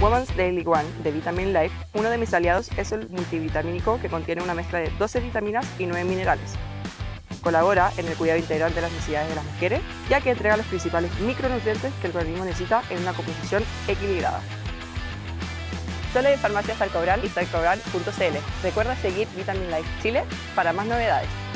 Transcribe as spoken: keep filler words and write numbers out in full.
Women's Daily One de Vitamin Life, uno de mis aliados es el multivitamínico que contiene una mezcla de doce vitaminas y nueve minerales. Colabora en el cuidado integral de las necesidades de las mujeres, ya que entrega los principales micronutrientes que el organismo necesita en una composición equilibrada. Solo en farmacias Salcobran y salcobran punto c l. Recuerda seguir Vitamin Life Chile para más novedades.